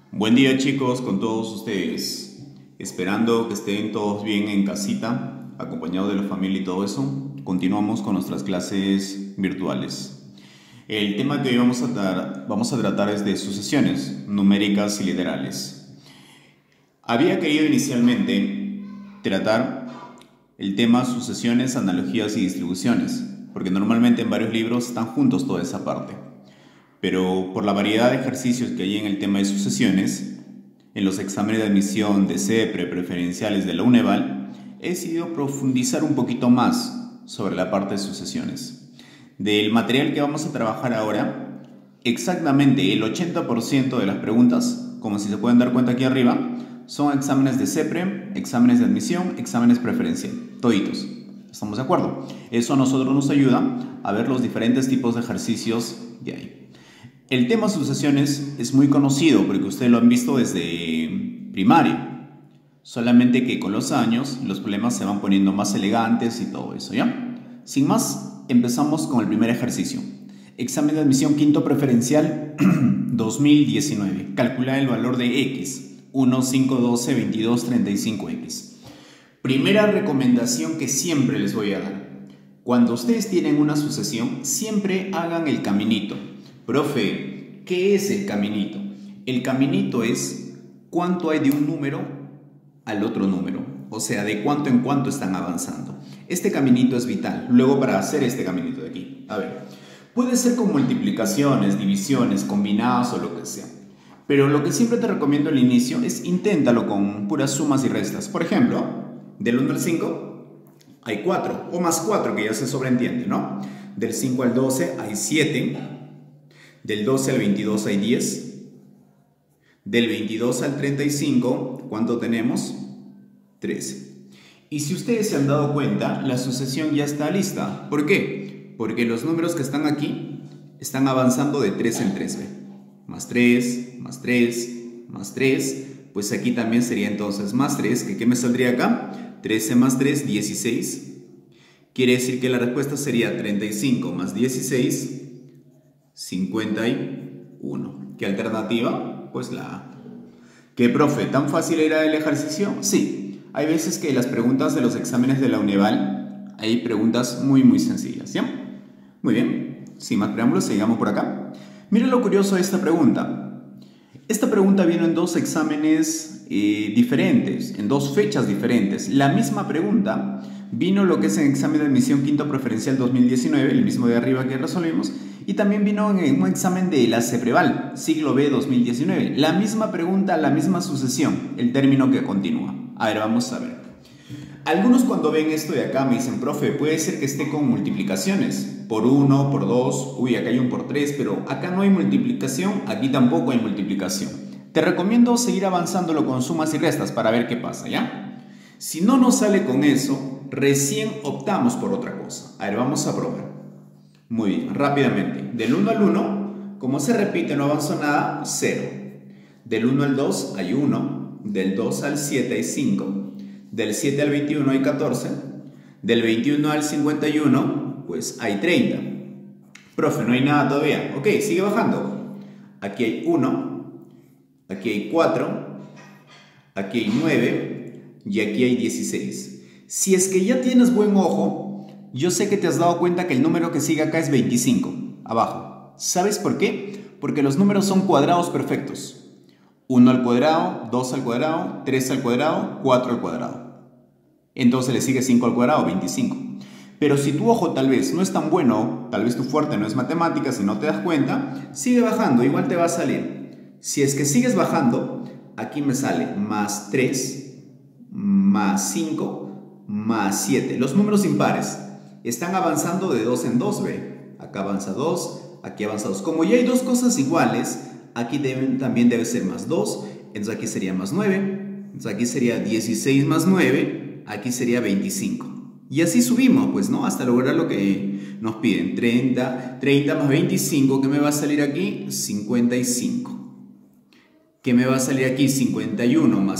Buen día chicos con todos ustedes, esperando que estén todos bien en casita, acompañados de la familia y todo eso. Continuamos con nuestras clases virtuales. El tema que hoy vamos a tratar es de sucesiones numéricas y literales. Había querido inicialmente tratar el tema sucesiones, analogías y distribuciones, porque normalmente en varios libros están juntos toda esa parte. Pero por la variedad de ejercicios que hay en el tema de sucesiones, en los exámenes de admisión de CEPRE preferenciales de la UNEVAL, he decidido profundizar un poquito más sobre la parte de sucesiones. Del material que vamos a trabajar ahora, exactamente el 80% de las preguntas, como si se pueden dar cuenta aquí arriba, son exámenes de CEPRE, exámenes de admisión, exámenes preferenciales, toditos. ¿Estamos de acuerdo? Eso a nosotros nos ayuda a ver los diferentes tipos de ejercicios que hay. El tema sucesiones es muy conocido porque ustedes lo han visto desde primaria, solamente que con los años los problemas se van poniendo más elegantes y todo eso, ¿ya? Sin más, empezamos con el primer ejercicio. Examen de admisión quinto preferencial 2019. Calcular el valor de x, 1, 5, 12, 22, 35x. Primera recomendación que siempre les voy a dar. Cuando ustedes tienen una sucesión, siempre hagan el caminito. Profe, ¿qué es el caminito? El caminito es cuánto hay de un número al otro número, o sea, de cuánto en cuánto están avanzando. Este caminito es vital, luego para hacer este caminito de aquí. A ver, puede ser con multiplicaciones, divisiones, combinadas o lo que sea. Pero lo que siempre te recomiendo al inicio es inténtalo con puras sumas y restas. Por ejemplo, del 1 al 5 hay 4, o más 4 que ya se sobreentiende, ¿no? Del 5 al 12 hay 7. Del 12 al 22 hay 10. Del 22 al 35, ¿cuánto tenemos? 13. Y si ustedes se han dado cuenta, la sucesión ya está lista. ¿Por qué? Porque los números que están aquí están avanzando de 3 en 3. ¿Ve? Más 3, más 3, más 3. Pues aquí también sería entonces más 3. ¿Qué me saldría acá? 13 más 3, 16. Quiere decir que la respuesta sería 35 más 16, 51. ¿Qué alternativa? Pues la A. ¿Qué, profe? ¿Tan fácil era el ejercicio? Sí. Hay veces que las preguntas de los exámenes de la UNEVAL hay preguntas muy sencillas, ¿ya? Muy bien. Sin más preámbulos, sigamos por acá. Miren lo curioso de esta pregunta. Esta pregunta vino en dos exámenes diferentes, en dos fechas diferentes. La misma pregunta vino lo que es en examen de admisión quinto preferencial 2019, el mismo de arriba que resolvimos, y también vino en un examen de la CEPREVAL, siglo B 2019. La misma pregunta, la misma sucesión, el término que continúa. A ver, vamos a ver. Algunos cuando ven esto de acá me dicen, profe, puede ser que esté con multiplicaciones. Por 1, por 2, uy, acá hay un por 3, pero acá no hay multiplicación, aquí tampoco hay multiplicación. Te recomiendo seguir avanzándolo con sumas y restas para ver qué pasa, ¿ya? Si no nos sale con eso, recién optamos por otra cosa. A ver, vamos a probar. Muy bien, rápidamente. Del 1 al 1, como se repite, no avanzó nada, 0. Del 1 al 2 hay 1. Del 2 al 7 hay 5. Del 7 al 21 hay 14. Del 21 al 51, pues hay 30. Profe, no hay nada todavía. Ok, sigue bajando. Aquí hay 1. Aquí hay 4. Aquí hay 9. Y aquí hay 16. Si es que ya tienes buen ojo, yo sé que te has dado cuenta que el número que sigue acá es 25, abajo. ¿Sabes por qué? Porque los números son cuadrados perfectos. 1 al cuadrado, 2 al cuadrado, 3 al cuadrado, 4 al cuadrado. Entonces le sigue 5 al cuadrado, 25. Pero si tu ojo tal vez no es tan bueno, tal vez tu fuerte no es matemáticas y no te das cuenta, sigue bajando, igual te va a salir. Si es que sigues bajando, aquí me sale más 3, más 5, más 7. Los números impares están avanzando de 2 en 2, ¿ve? Acá avanza 2, aquí avanza 2. Como ya hay dos cosas iguales, aquí también debe ser más 2, entonces aquí sería más 9, entonces aquí sería 16 más 9, aquí sería 25. Y así subimos, pues, ¿no? Hasta lograr lo que nos piden. 30 más 25, ¿qué me va a salir aquí? 55. ¿Qué me va a salir aquí? 51 más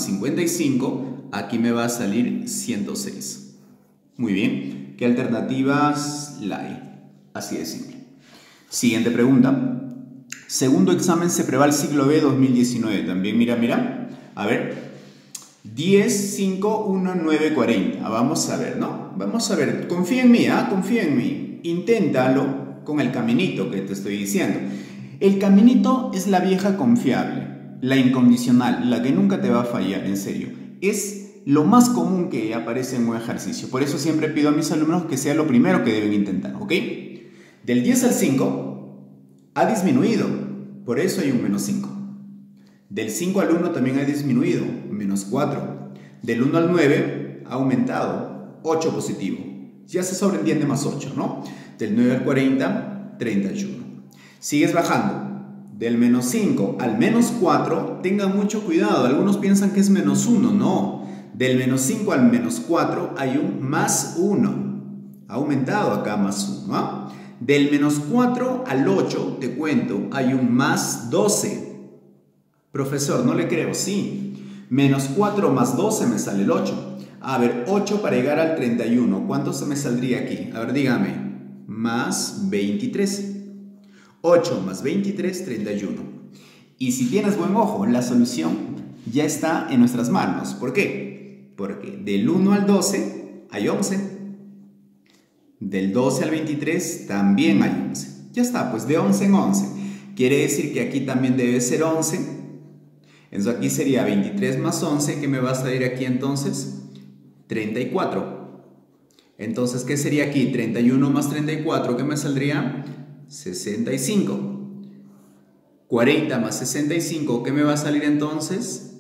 55, aquí me va a salir 106. Muy bien. ¿Qué alternativas la hay? Así de simple. Siguiente pregunta. Segundo examen CEPREVAL Ciclo B 2019. También, mira. A ver. 10, 5, 1, 9, 40. Vamos a ver, ¿no? Vamos a ver. Confía en mí, confía en mí. Inténtalo con el caminito que te estoy diciendo. El caminito es la vieja confiable, la incondicional, la que nunca te va a fallar, en serio. Es lo más común que aparece en un ejercicio. Por eso siempre pido a mis alumnos que sea lo primero que deben intentar, ¿ok? Del 10 al 5 ha disminuido, por eso hay un menos 5. Del 5 al 1 también ha disminuido, menos 4. Del 1 al 9 ha aumentado, 8 positivo. Ya se sobreentiende más 8, ¿no? Del 9 al 40, 31. Sigues bajando. Del menos 5 al menos 4, tengan mucho cuidado. Algunos piensan que es menos 1, no. Del menos 5 al menos 4 hay un más 1. Ha aumentado acá más 1, ¿ah? Del menos 4 al 8, te cuento, hay un más 12. Profesor, no le creo, sí. Menos 4 más 12 me sale el 8. A ver, 8 para llegar al 31. ¿Cuánto se me saldría aquí? A ver, dígame. Más 23. 8 más 23, 31. Y si tienes buen ojo, la solución ya está en nuestras manos. ¿Por qué? Porque del 1 al 12 hay 11. Del 12 al 23 también hay 11. Ya está, pues de 11 en 11. Quiere decir que aquí también debe ser 11. Entonces aquí sería 23 más 11. ¿Qué me va a salir aquí entonces? 34. Entonces, ¿qué sería aquí? 31 más 34, ¿qué me saldría? 65. 40 más 65, ¿qué me va a salir entonces?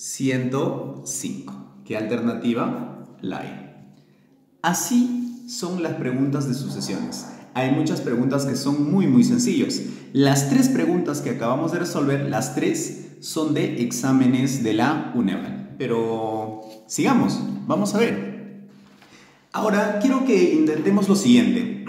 105. ¿Qué alternativa? La hay. Así son las preguntas de sucesiones. Hay muchas preguntas que son muy sencillos. Las 3 preguntas que acabamos de resolver, las 3 son de exámenes de la UNEVAL. Pero sigamos, vamos a ver. Ahora quiero que intentemos lo siguiente.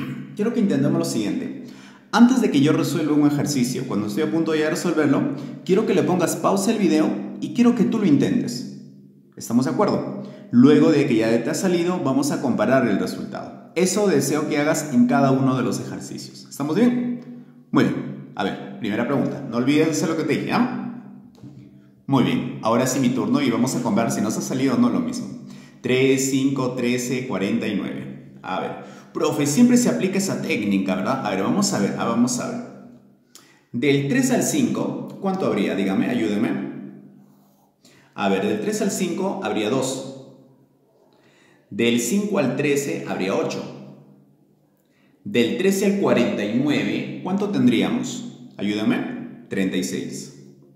Antes de que yo resuelva un ejercicio, cuando estoy a punto de ya resolverlo, quiero que le pongas pausa al video y quiero que tú lo intentes. ¿Estamos de acuerdo? Luego de que ya te ha salido, vamos a comparar el resultado. Eso deseo que hagas en cada uno de los ejercicios. ¿Estamos bien? Muy bien. A ver, primera pregunta. No olvides hacer lo que te dije, ¿ah? Muy bien. Ahora sí mi turno y vamos a comparar si nos ha salido o no lo mismo. 3, 5, 13, 49. A ver. Profe, siempre se aplica esa técnica, ¿verdad? A ver, vamos a ver. Del 3 al 5, ¿cuánto habría? Dígame, ayúdeme. A ver, del 3 al 5 habría 2. Del 5 al 13 habría 8. Del 13 al 49, ¿cuánto tendríamos? Ayúdame. 36.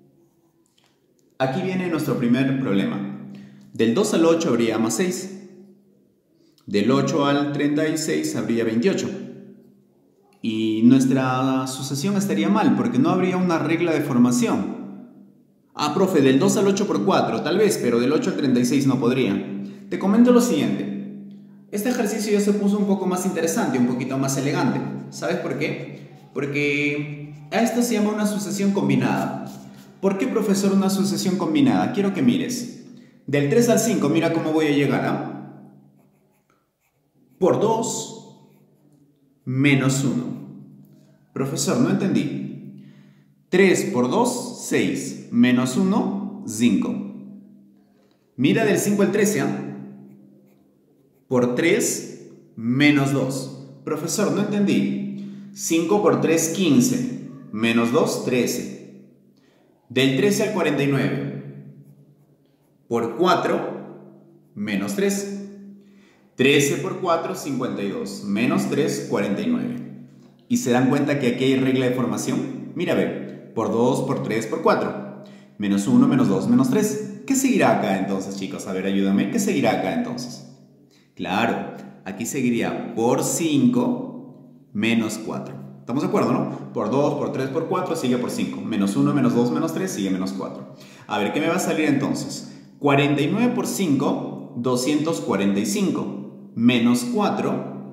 Aquí viene nuestro primer problema. Del 2 al 8 habría más 6. Del 8 al 36 habría 28. Y nuestra sucesión estaría mal porque no habría una regla de formación. Ah, profe, del 2 al 8 por 4, tal vez, pero del 8 al 36 no podría. Te comento lo siguiente. Este ejercicio ya se puso un poco más interesante, un poquito más elegante. ¿Sabes por qué? Porque a esto se llama una sucesión combinada. ¿Por qué, profesor, una sucesión combinada? Quiero que mires. Del 3 al 5, mira cómo voy a llegar, ¿ah? Por 2 menos 1. Profesor, no entendí. 3 por 2, 6. Menos 1, 5. Mira del 5 al 13, ¿ah? Por 3 menos 2. Profesor, no entendí. 5 por 3, 15. Menos 2, 13. Del 13 al 49. Por 4 menos 3. 13 por 4, 52. Menos 3, 49. ¿Y se dan cuenta que aquí hay regla de formación? Mira, ve. Por 2, por 3, por 4. Menos 1, menos 2, menos 3. ¿Qué seguirá acá entonces, chicos? A ver, ayúdame. ¿Qué seguirá acá entonces? Claro, aquí seguiría por 5 menos 4. ¿Estamos de acuerdo, no? Por 2, por 3, por 4 sigue por 5. Menos 1, menos 2, menos 3 sigue menos 4. A ver, ¿qué me va a salir entonces? 49 por 5, 245. Menos 4,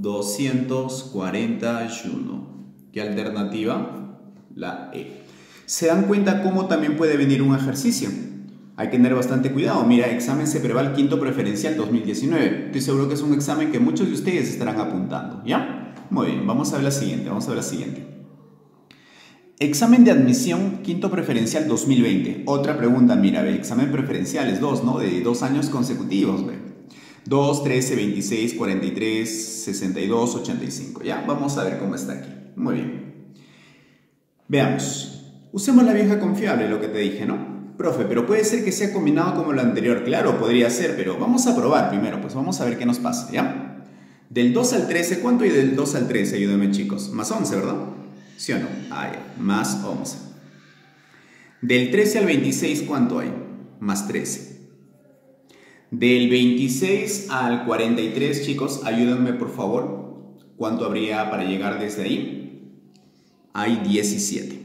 241. ¿Qué alternativa? La E. ¿Se dan cuenta cómo también puede venir un ejercicio? Hay que tener bastante cuidado. Mira, examen CEPREVAL quinto preferencial 2019. Estoy seguro que es un examen que muchos de ustedes estarán apuntando, ¿ya? Muy bien, vamos a ver la siguiente, Examen de admisión, quinto preferencial 2020. Otra pregunta, mira, ve, examen preferencial es 2, ¿no? De 2 años consecutivos, ve. 2, 13, 26, 43, 62, 85. Ya, vamos a ver cómo está aquí. Muy bien. Veamos. Usemos la vieja confiable, lo que te dije, ¿no? Profe, pero puede ser que sea combinado como lo anterior. Claro, podría ser, pero vamos a probar primero, pues vamos a ver qué nos pasa, ¿ya? Del 2 al 13, ¿cuánto hay del 2 al 13? Ayúdenme, chicos. Más 11, ¿verdad? ¿Sí o no? Ah, ya. Más 11. Del 13 al 26, ¿cuánto hay? Más 13. Del 26 al 43, chicos, ayúdenme por favor. ¿Cuánto habría para llegar desde ahí? Hay 17.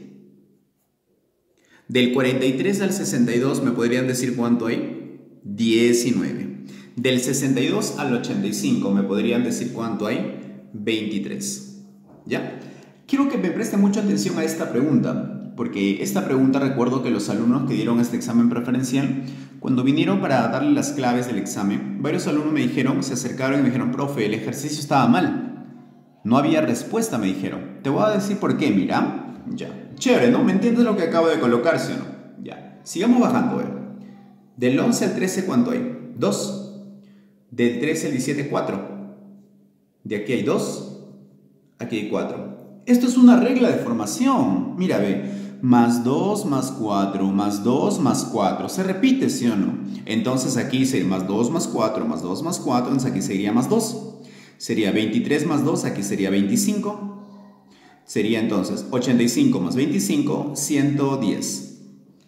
Del 43 al 62, ¿me podrían decir cuánto hay? 19. Del 62 al 85, ¿me podrían decir cuánto hay? 23. ¿Ya? Quiero que me presten mucha atención a esta pregunta, porque esta pregunta recuerdo que los alumnos que dieron este examen preferencial, cuando vinieron para darle las claves del examen, varios alumnos me dijeron, se acercaron y me dijeron, profe, el ejercicio estaba mal. No había respuesta, me dijeron. Te voy a decir por qué, mira. Ya. Chévere, ¿no? ¿Me entiendes lo que acabo de colocar, sí o no? Ya. Sigamos bajando, ¿eh? Del 11 al 13, ¿cuánto hay? 2. Del 13 al 17, 4. De aquí hay 2. Aquí hay 4. Esto es una regla de formación. Mira, ve. Más 2 más 4, más 2 más 4. Se repite, ¿sí o no? Entonces aquí sería más 2 más 4, más 2 más 4. Entonces aquí sería más 2. Sería 23 más 2, aquí sería 25. Sería entonces 85 más 25, 110.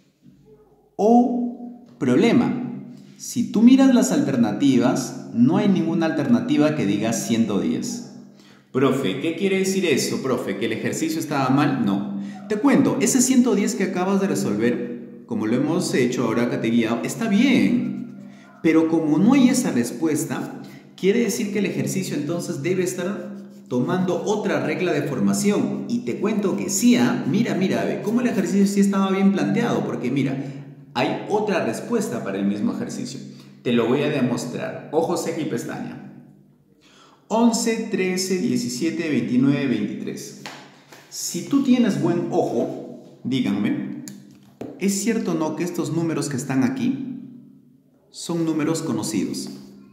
O problema, si tú miras las alternativas, no hay ninguna alternativa que diga 110. Profe, ¿qué quiere decir eso, profe? ¿Que el ejercicio estaba mal? No. Te cuento, ese 110 que acabas de resolver, como lo hemos hecho ahora que te he guiado, está bien. Pero como no hay esa respuesta, quiere decir que el ejercicio entonces debe estar tomando otra regla de formación. Y te cuento que sí, mira, ve cómo el ejercicio sí estaba bien planteado, porque mira, hay otra respuesta para el mismo ejercicio. Te lo voy a demostrar. Ojo, ceja y pestaña. 11, 13, 17, 29, 23. Si tú tienes buen ojo, díganme, ¿es cierto o no que estos números que están aquí son números conocidos?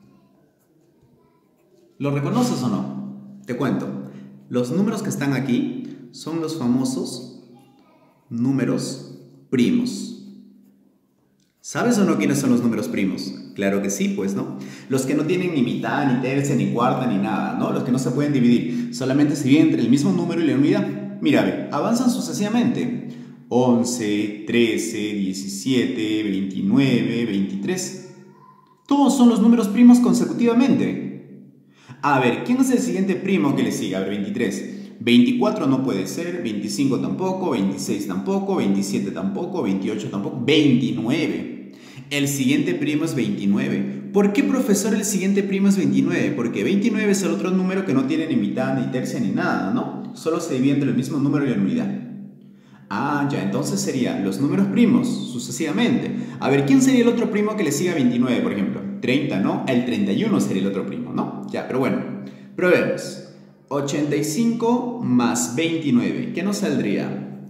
¿Lo reconoces o no? Te cuento, los números que están aquí son los famosos números primos. ¿Sabes o no quiénes son los números primos? Claro que sí, pues, ¿no? Los que no tienen ni mitad, ni tercia, ni cuarta, ni nada, ¿no? Los que no se pueden dividir, solamente se dividen entre el mismo número y la unidad. Mira, ve, avanzan sucesivamente. 11, 13, 17, 29, 23. Todos son los números primos consecutivamente. A ver, ¿quién es el siguiente primo que le sigue? A ver, 23. 24 no puede ser, 25 tampoco, 26 tampoco, 27 tampoco, 28 tampoco, 29. El siguiente primo es 29. ¿Por qué, profesor, el siguiente primo es 29? Porque 29 es el otro número que no tiene ni mitad, ni tercia, ni nada, ¿no? Solo se divide entre el mismo número y la unidad. Ah, ya, entonces serían los números primos, sucesivamente. A ver, ¿quién sería el otro primo que le siga a 29, por ejemplo? 30, ¿no? El 31 sería el otro primo, ¿no? Ya, pero bueno, probemos. 85 más 29, ¿qué nos saldría?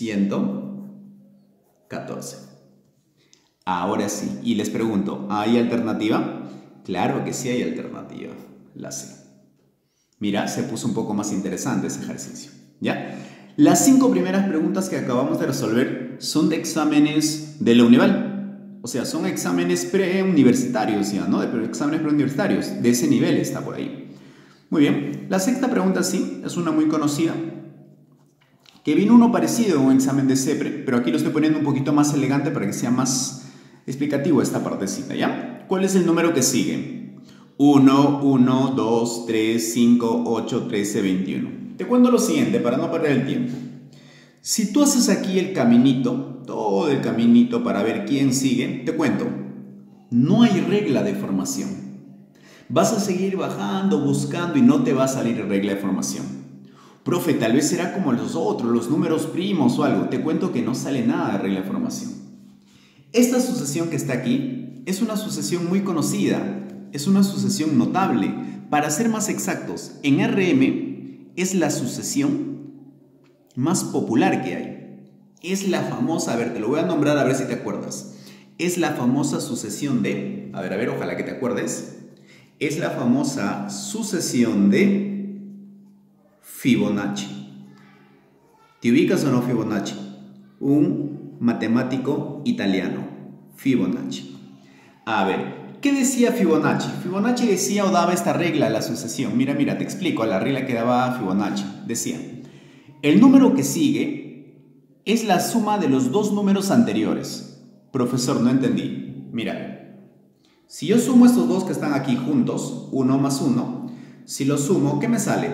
114. Ahora sí, y les pregunto, ¿hay alternativa? Claro que sí hay alternativa, la C. Mira, se puso un poco más interesante ese ejercicio, ¿ya? Las 5 primeras preguntas que acabamos de resolver son de exámenes de la Unival. O sea, son exámenes preuniversitarios, ¿ya? ¿No? De exámenes preuniversitarios. De ese nivel está por ahí. Muy bien. La sexta pregunta sí, es una muy conocida. Que vino uno parecido a un examen de CEPRE, pero aquí lo estoy poniendo un poquito más elegante para que sea más explicativo esta partecita, ¿ya? ¿Cuál es el número que sigue? 1, 1, 2, 3, 5, 8, 13, 21. Te cuento lo siguiente para no perder el tiempo. Si tú haces aquí el caminito, todo el caminito para ver quién sigue, te cuento, no hay regla de formación. Vas a seguir bajando, buscando y no te va a salir regla de formación. Profe, tal vez será como los otros, los números primos o algo. Te cuento que no sale nada de regla de formación. Esta sucesión que está aquí es una sucesión muy conocida, es una sucesión notable. Para ser más exactos, en RM es la sucesión más popular que hay. Es la famosa, a ver, te lo voy a nombrar a ver si te acuerdas. Es la famosa sucesión de, a ver, ojalá que te acuerdes. Es la famosa sucesión de Fibonacci. ¿Te ubicas o no Fibonacci? Un matemático italiano, Fibonacci. A ver, ¿qué decía Fibonacci? Fibonacci decía o daba esta regla a la sucesión. Mira, te explico la regla que daba Fibonacci. Decía, el número que sigue es la suma de los dos números anteriores. Profesor, no entendí. Mira, si yo sumo estos dos que están aquí juntos, 1 más 1, si los sumo, ¿qué me sale?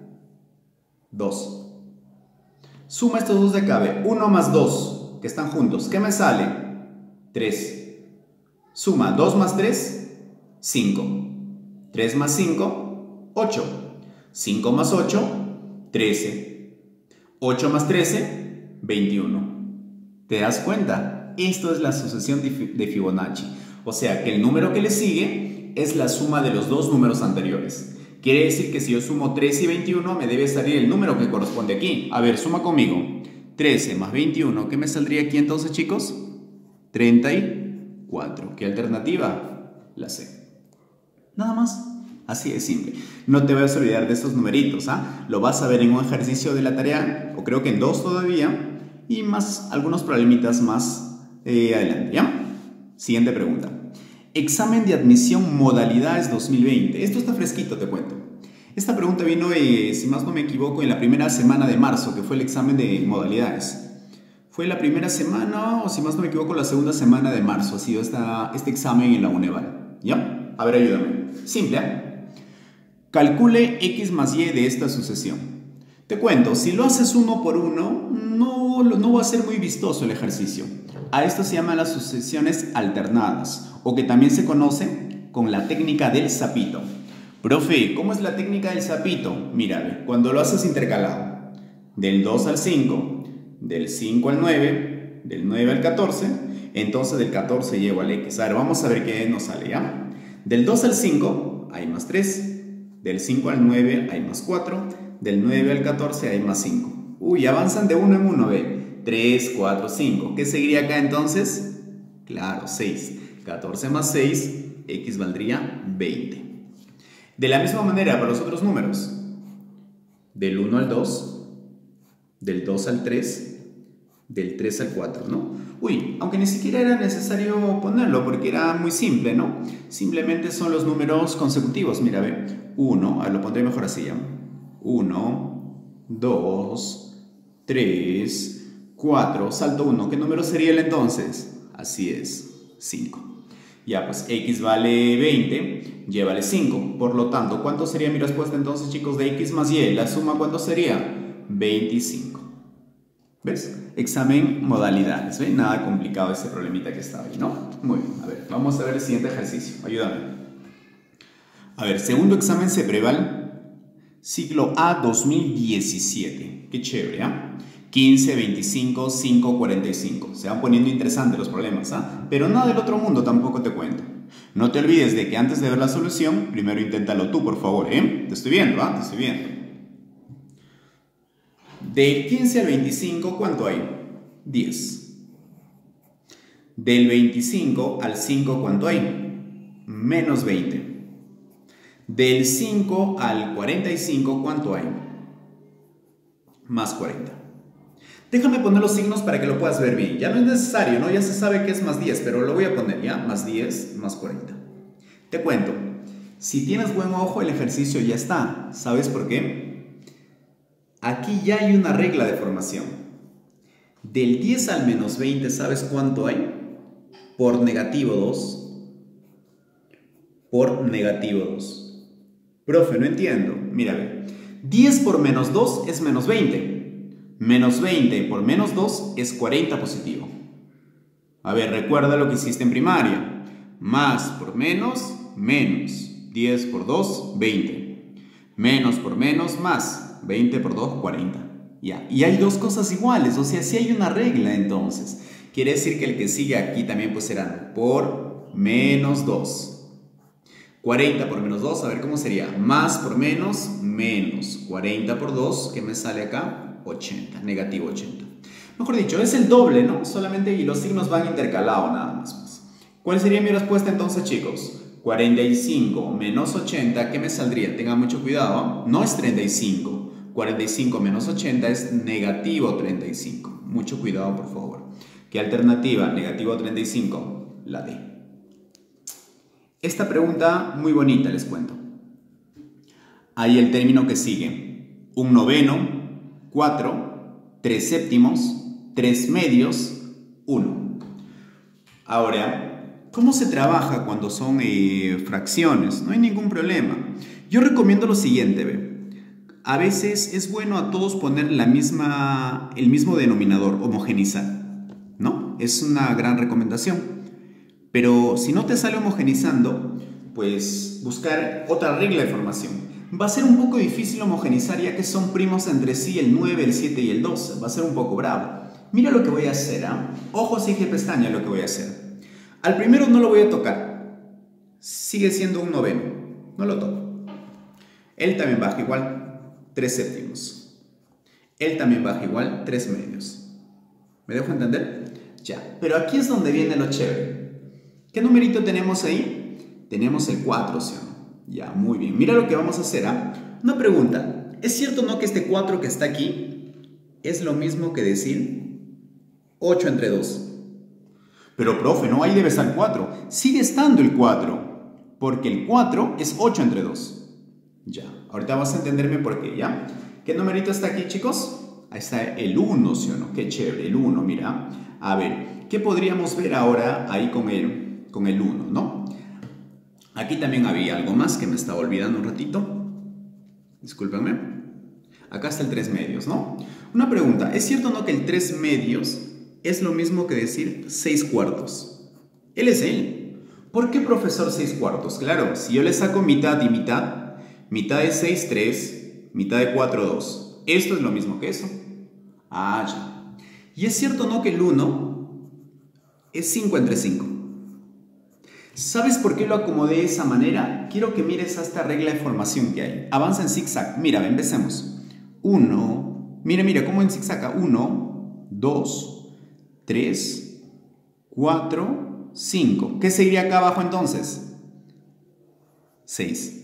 2. Suma estos dos de acá, 1 más 2, que están juntos, ¿qué me sale? 3. Suma 2 más 3, 5. 3 más 5, 8. 5 más 8, 13. 8 más 13, 21. ¿Te das cuenta? Esto es la sucesión de Fibonacci. O sea que el número que le sigue es la suma de los dos números anteriores. Quiere decir que si yo sumo 13 y 21, me debe salir el número que corresponde aquí. A ver, suma conmigo. 13 más 21, ¿qué me saldría aquí entonces, chicos? 34. ¿Qué alternativa? La C. Nada más. Así de simple. No te vayas a olvidar de estos numeritos, ¿ah? Lo vas a ver en un ejercicio de la tarea, o creo que en 2 todavía, y más algunos problemitas más adelante, ¿ya? Siguiente pregunta. Examen de admisión modalidades 2020. Esto está fresquito, te cuento. Esta pregunta vino, si más no me equivoco, en la primera semana de marzo, que fue el examen de modalidades. Fue la primera semana, o si más no me equivoco, la segunda semana de marzo ha sido este examen en la Uneval. ¿Ya? A ver, ayúdame. Simple, ¿eh? Calcule x más y de esta sucesión. Te cuento, si lo haces uno por uno, no va a ser muy vistoso el ejercicio. A esto se llaman las sucesiones alternadas, o que también se conoce con la técnica del sapito. Profe, ¿cómo es la técnica del sapito? Mira, cuando lo haces intercalado, del 2 al 5, del 5 al 9, del 9 al 14, entonces del 14 llevo al x. A ver, vamos a ver qué nos sale, ¿ya? Del 2 al 5 hay más 3, del 5 al 9 hay más 4, del 9 al 14 hay más 5. Uy, avanzan de uno en uno, ve. 3, 4, 5. ¿Qué seguiría acá entonces? Claro, 6. 14 más 6, x valdría 20. De la misma manera para los otros números. Del 1 al 2, del 2 al 3, del 3 al 4, ¿no? Uy, aunque ni siquiera era necesario ponerlo porque era muy simple, ¿no? Simplemente son los números consecutivos. Mira, ve. 1, lo pondré mejor así, ¿ya? 1, 2, 3, 4, salto 1. ¿Qué número sería el entonces? Así es, 5. Ya, pues x vale 20, y vale 5. Por lo tanto, ¿cuánto sería mi respuesta entonces, chicos, de x más y? La suma, ¿cuánto sería? 25. ¿Ves? Examen modalidades. ¿Ves? Nada complicado ese problemita que estaba ahí, ¿no? Muy bien, a ver, vamos a ver el siguiente ejercicio. Ayúdame. A ver, segundo examen CEPREVAL, ciclo A 2017. Qué chévere, ¿ah? 15, 25, 5, 45. Se van poniendo interesantes los problemas, ¿ah? Pero nada del otro mundo tampoco te cuento. No te olvides de que antes de ver la solución, primero inténtalo tú, por favor, ¿eh? Te estoy viendo, ¿ah? Te estoy viendo. Del 15 al 25, ¿cuánto hay? 10. Del 25 al 5, ¿cuánto hay? Menos 20. Del 5 al 45, ¿cuánto hay? Más 40. Déjame poner los signos para que lo puedas ver bien. Ya no es necesario, ¿no? Ya se sabe que es más 10, pero lo voy a poner, ¿ya? Más 10, más 40. Te cuento. Si tienes buen ojo, el ejercicio ya está. ¿Sabes por qué? Aquí ya hay una regla de formación. Del 10 al menos 20, ¿sabes cuánto hay? Por negativo 2. Por negativo 2. Profe, no entiendo. Mira, ve. 10 por menos 2 es menos 20. Menos 20 por menos 2 es 40 positivo. A ver, recuerda lo que hiciste en primaria. Más por menos, menos. 10 por 2, 20. Menos por menos, más. 20 por 2, 40. Ya. Y hay dos cosas iguales, o sea, si hay una regla entonces. Quiere decir que el que sigue aquí también pues será por menos 2. 40 por menos 2, a ver cómo sería. Más por menos, menos. 40 por 2, ¿qué me sale acá? 80, negativo 80. Mejor dicho, es el doble, ¿no? Solamente y los signos van intercalados nada más. Pues. ¿Cuál sería mi respuesta entonces, chicos? 45 menos 80, ¿qué me saldría? Tengan mucho cuidado, no es 35. 45 menos 80 es negativo 35. Mucho cuidado, por favor. ¿Qué alternativa? Negativo 35, la D. Esta pregunta muy bonita, les cuento. Hay el término que sigue. 1/9, 4, 3 séptimos, 3 medios, 1. Ahora, ¿cómo se trabaja cuando son fracciones? No hay ningún problema. Yo recomiendo lo siguiente, ¿ve? A veces es bueno a todos poner el mismo denominador, homogenizar, ¿no? Es una gran recomendación. Pero si no te sale homogenizando, pues buscar otra regla de formación. Va a ser un poco difícil homogenizar ya que son primos entre sí el 9, el 7 y el 12. Va a ser un poco bravo. Mira lo que voy a hacer, ¿eh? Ojo, cierre pestaña lo que voy a hacer. Al primero no lo voy a tocar. Sigue siendo un noveno. No lo toco. Él también baja igual. 3 séptimos. Él también baja igual, 3 medios. ¿Me dejo entender? Ya, pero aquí es donde viene lo chévere. ¿Qué numerito tenemos ahí? Tenemos el 4, ¿sí o no? Ya, muy bien. Mira lo que vamos a hacer, ¿ah? Una pregunta. ¿Es cierto no que este 4 que está aquí es lo mismo que decir 8 entre 2? Pero, profe, no, ahí debe estar el 4. Sigue estando el 4, porque el 4 es 8 entre 2. Ya, ahorita vas a entenderme por qué, ¿ya? ¿Qué numerito está aquí, chicos? Ahí está el 1, ¿sí o no? Qué chévere, el 1, mira. A ver, ¿qué podríamos ver ahora ahí con el 1, ¿no? Aquí también había algo más que me estaba olvidando un ratito. Discúlpenme. Acá está el 3 medios, ¿no? Una pregunta, ¿es cierto o no que el 3 medios es lo mismo que decir 6 cuartos? Él es él. ¿Por qué, profesor, 6 cuartos? Claro, si yo le saco mitad y mitad, mitad de 6, 3, mitad de 4, 2. Esto es lo mismo que eso. Ah, ya. ¿Y es cierto o no que el 1 es 5 entre 5? ¿Sabes por qué lo acomodé de esa manera? Quiero que mires a esta regla de formación que hay. Avanza en zigzag. Mira, empecemos. 1, mira cómo en zigzag. 1, 2, 3, 4, 5. ¿Qué seguiría acá abajo entonces? 6.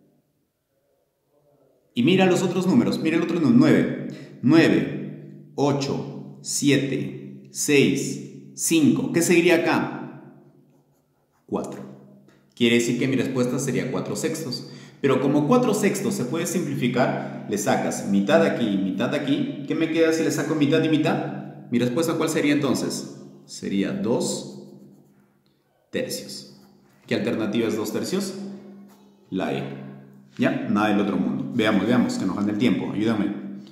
Y mira los otros números, mira el otro número, 9, 8, 7, 6, 5. ¿Qué seguiría acá? 4. Quiere decir que mi respuesta sería 4 sextos. Pero como 4 sextos se puede simplificar, le sacas mitad aquí, mitad aquí. ¿Qué me queda si le saco mitad y mitad? Mi respuesta, ¿cuál sería entonces? Sería 2 tercios. ¿Qué alternativa es 2 tercios? La E. ¿Ya? Nada del otro mundo. Veamos, que nos gane el tiempo. Ayúdame.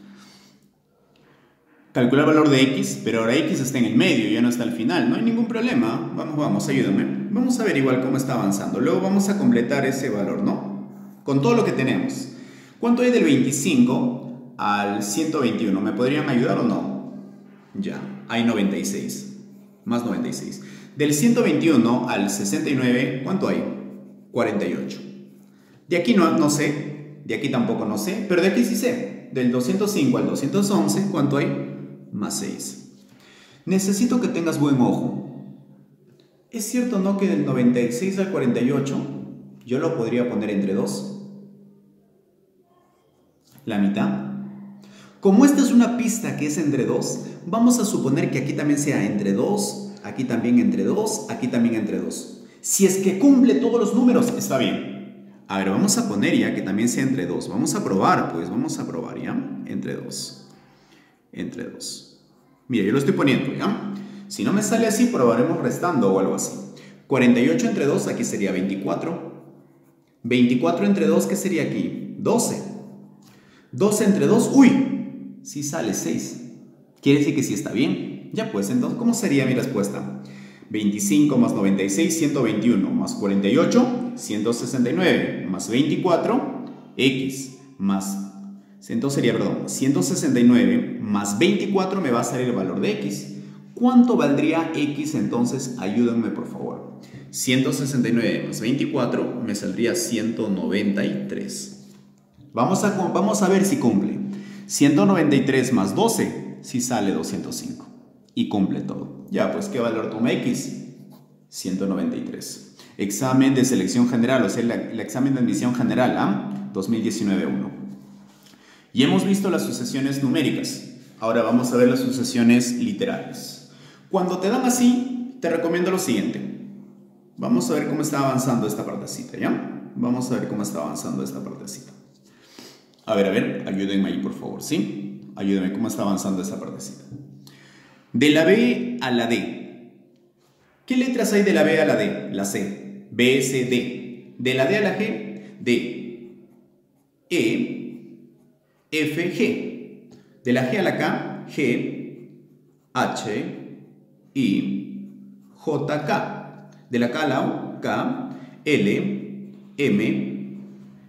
Calcular el valor de X, pero ahora X está en el medio, ya no está al final. No hay ningún problema. Vamos, ayúdame. Vamos a ver igual cómo está avanzando. Luego vamos a completar ese valor, ¿no? Con todo lo que tenemos. ¿Cuánto hay del 25 al 121? ¿Me podrían ayudar o no? Ya, hay 96. Más 96. Del 121 al 69, ¿cuánto hay? 48. De aquí no sé, de aquí tampoco no sé, pero de aquí sí sé. Del 205 al 211, ¿cuánto hay? Más 6. Necesito que tengas buen ojo. ¿Es cierto o no que del 96 al 48 yo lo podría poner entre 2? La mitad. Como esta es una pista que es entre 2, vamos a suponer que aquí también sea entre 2, aquí también entre 2, aquí también entre 2. Si es que cumple todos los números, está bien. A ver, vamos a poner ya que también sea entre 2. Vamos a probar, pues. Vamos a probar, ¿ya? Entre 2. Entre 2. Mira, yo lo estoy poniendo, ¿ya? Si no me sale así, probaremos restando o algo así. 48 entre 2, aquí sería 24. 24 entre 2, ¿qué sería aquí? 12. 12 entre 2, ¡uy! Sí sale 6. Quiere decir que sí está bien. Ya pues, entonces, ¿cómo sería mi respuesta? 25 más 96, 121, más 48, 169, más 24, X, más, entonces sería, 169 más 24 me va a salir el valor de X. ¿Cuánto valdría X entonces? Ayúdenme por favor. 169 más 24 me saldría 193. Vamos a ver si cumple. 193 más 12 si sale 205. Y cumple todo. Ya, pues, ¿qué valor toma X? 193. Examen de selección general, o sea, el examen de admisión general, ¿ah? 2019-1. Y hemos visto las sucesiones numéricas. Ahora vamos a ver las sucesiones literales. Cuando te dan así, te recomiendo lo siguiente. Vamos a ver cómo está avanzando esta partecita, ¿ya? Vamos a ver cómo está avanzando esta partecita. A ver, ayúdenme ahí, por favor, ¿sí? Ayúdenme, ¿cómo está avanzando esta partecita? De la B a la D. ¿Qué letras hay de la B a la D? La C. B, C, D. De la D a la G, D. E, F, G. De la G a la K, G, H, I, J, K. De la K a la U, K, L, M,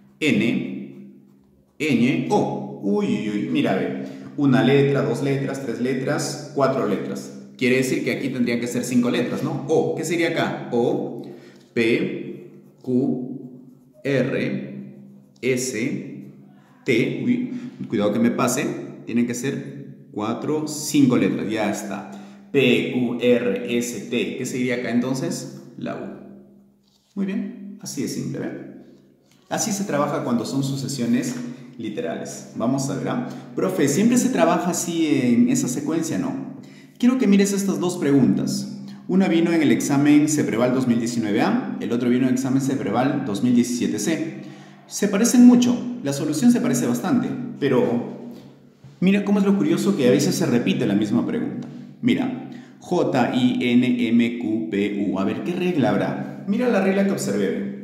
N, Ñ, O. Uy, mira, a ver. Una letra, dos letras, tres letras, cuatro letras. Quiere decir que aquí tendrían que ser 5 letras, ¿no? O, ¿qué sería acá? O, P, Q, R, S, T. Uy, cuidado que me pase. Tienen que ser 4, 5 letras. Ya está. P, Q, R, S, T. ¿Qué sería acá entonces? La U. Muy bien. Así de simple, ¿ven? Así se trabaja cuando son sucesiones literales. Vamos a ver, ¿ah? Profe, ¿siempre se trabaja así en esa secuencia? No. Quiero que mires estas dos preguntas. Una vino en el examen CEPREVAL 2019A, el otro vino en el examen CEPREVAL 2017C. Se parecen mucho, la solución se parece bastante, pero mira cómo es lo curioso que a veces se repite la misma pregunta. Mira, J, I, N, M, Q, P, U. A ver, ¿qué regla habrá? Mira la regla que observé.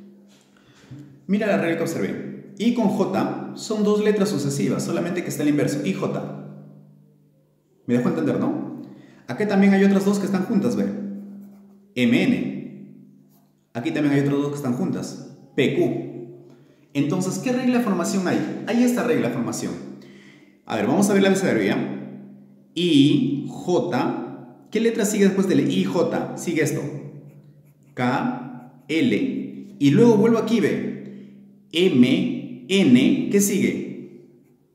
Mira la regla que observé. I con J son dos letras sucesivas, solamente que está el inverso. I, J. ¿Me dejo entender, no? Acá también hay otras dos que están juntas, ve. MN. Aquí también hay otras dos que están juntas. PQ. Entonces, ¿qué regla de formación hay? Hay esta regla de formación. A ver, vamos a ver la abecedario. I, J. ¿Qué letra sigue después del I, J? Sigue esto. K, L. Y luego vuelvo aquí, ve. M, N. ¿Qué sigue?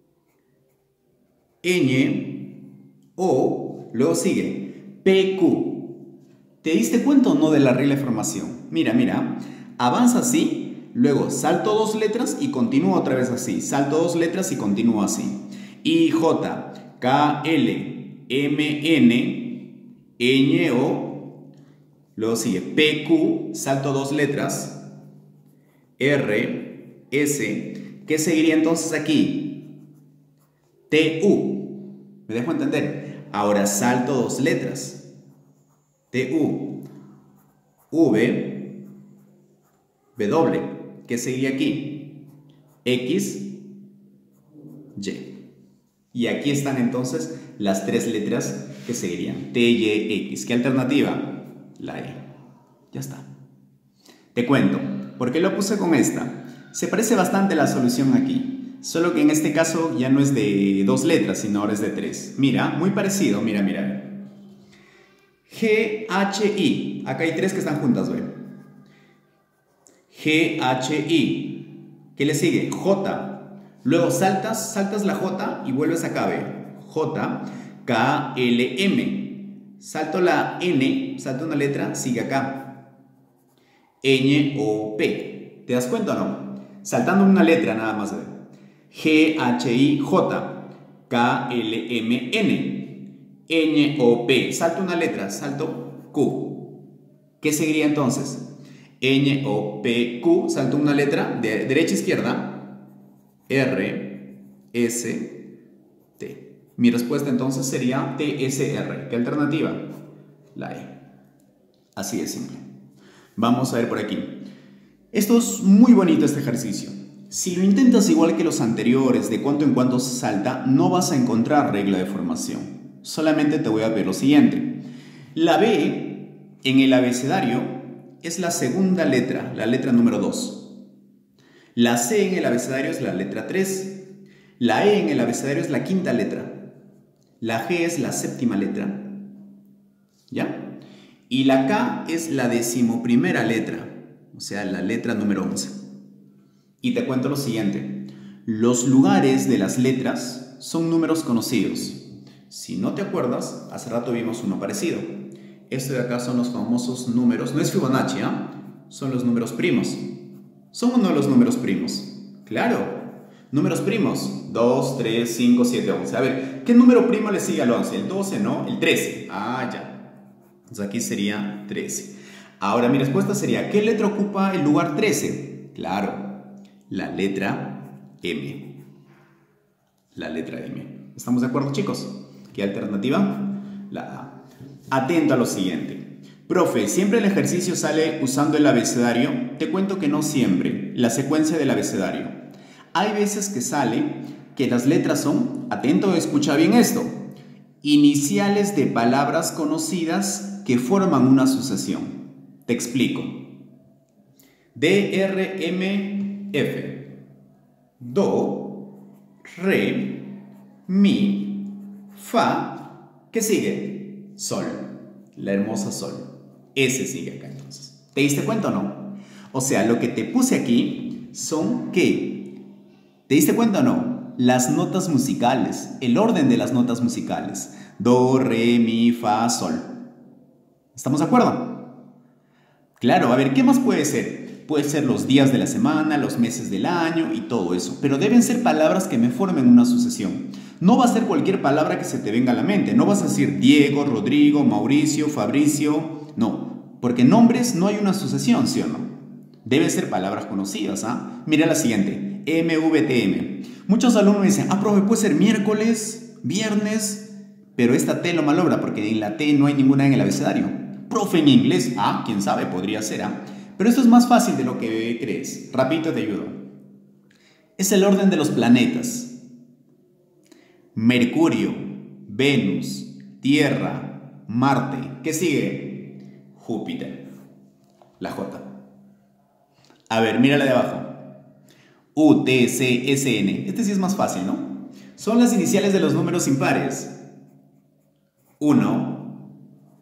Ñ, O. Luego sigue PQ. ¿Te diste cuenta o no de la regla de formación? Mira, avanza así, luego salto dos letras y continúo otra vez así. Salto dos letras y continúo así. I, J, K, L, M, N, Ñ, O. Luego sigue PQ, salto dos letras. R, S. ¿Qué seguiría entonces aquí? TU. ¿Me dejo entender? Ahora salto dos letras. TU. V. W. ¿Qué seguiría aquí? X. Y. Y aquí están entonces las tres letras que seguirían. T, Y, X. ¿Qué alternativa? La E. Ya está. Te cuento. ¿Por qué lo puse con esta? Se parece bastante la solución aquí. Solo que en este caso ya no es de dos letras, sino ahora es de tres. Mira, muy parecido, mira. G, H, I. Acá hay tres que están juntas, ¿ve? G, H, I. ¿Qué le sigue? J. Luego saltas la J y vuelves acá, ¿ve? J, K, L, M. Salto la N, salto una letra, sigue acá. Ñ, O, P. ¿Te das cuenta o no? Saltando una letra nada más, ¿ve? G, H, I, J, K, L, M, N, Ñ, O, P. Salto una letra, salto Q. ¿Qué seguiría entonces? Ñ, O, P, Q. Salto una letra de derecha a izquierda. R, S, T. Mi respuesta entonces sería T, S, R. ¿Qué alternativa? La E. Así de simple. Vamos a ver por aquí. Esto es muy bonito, este ejercicio. Si lo intentas igual que los anteriores, de cuánto en cuánto se salta, no vas a encontrar regla de formación. Solamente te voy a pedir lo siguiente. La B en el abecedario es la segunda letra, la letra número 2. La C en el abecedario es la letra 3. La E en el abecedario es la quinta letra. La G es la séptima letra. ¿Ya? Y la K es la 11ª letra, o sea, la letra número 11. Y te cuento lo siguiente. Los lugares de las letras son números conocidos. Si no te acuerdas, hace rato vimos uno parecido. Este de acá son los famosos números, no es Fibonacci, son los números primos. Son uno de los números primos. Claro, números primos, 2, 3, 5, 7, 11. A ver, ¿qué número primo le sigue al 11? El 12, ¿no? El 13. Ah, ya. Entonces aquí sería 13. Ahora mi respuesta sería, ¿qué letra ocupa el lugar 13? Claro, la letra M. La letra M. ¿Estamos de acuerdo, chicos? ¿Qué alternativa? La A. Atento a lo siguiente. Profe, ¿siempre el ejercicio sale usando el abecedario? Te cuento que no siempre. La secuencia del abecedario. Hay veces que sale que las letras son, atento, escucha bien esto, iniciales de palabras conocidas que forman una sucesión. Te explico. D, R, M, F. Do, re, mi, fa. ¿Qué sigue? Sol. La hermosa sol. Ese sigue acá entonces. ¿Te diste cuenta o no? O sea, lo que te puse aquí son ¿qué? ¿Te diste cuenta o no? Las notas musicales, el orden de las notas musicales. Do, re, mi, fa, sol. ¿Estamos de acuerdo? Claro, a ver, ¿qué más puede ser? Puede ser los días de la semana, los meses del año y todo eso. Pero deben ser palabras que me formen una sucesión. No va a ser cualquier palabra que se te venga a la mente. No vas a decir Diego, Rodrigo, Mauricio, Fabricio. No, porque nombres no hay una sucesión, ¿sí o no? Deben ser palabras conocidas, Mira la siguiente, MVTM. Muchos alumnos me dicen, profe, puede ser miércoles, viernes, pero esta T lo malogra porque en la T no hay ninguna en el abecedario. Profe, en inglés, quién sabe, podría ser, Pero esto es más fácil de lo que crees. Rapidito te ayudo. Es el orden de los planetas. Mercurio, Venus, Tierra, Marte. ¿Qué sigue? Júpiter. La J. A ver, mira la de abajo. U, T, C, S, N. Este sí es más fácil, ¿no? Son las iniciales de los números impares. 1,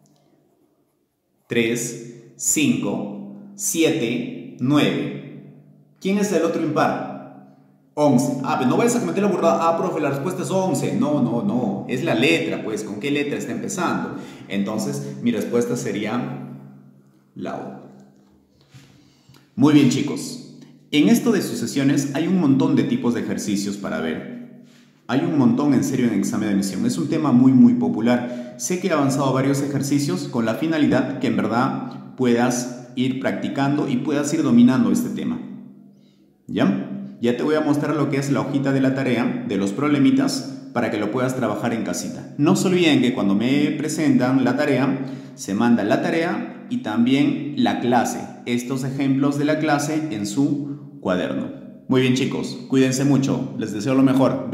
3, 5, 7, 9. ¿Quién es el otro impar? 11. Pero no vayas a cometer la burrada. Profe, la respuesta es 11. No. Es la letra, pues. ¿Con qué letra está empezando? Entonces, mi respuesta sería la O. Muy bien, chicos. En esto de sucesiones hay un montón de tipos de ejercicios para ver. Hay un montón, en serio, en examen de admisión. Es un tema muy, muy popular. Sé que he avanzado varios ejercicios con la finalidad que en verdad puedas ir practicando y puedas ir dominando este tema. ¿Ya? Ya te voy a mostrar lo que es la hojita de la tarea, de los problemitas, para que lo puedas trabajar en casita. No se olviden que cuando me presentan la tarea, se manda la tarea y también la clase. Estos ejemplos de la clase en su cuaderno. Muy bien, chicos, cuídense mucho. Les deseo lo mejor.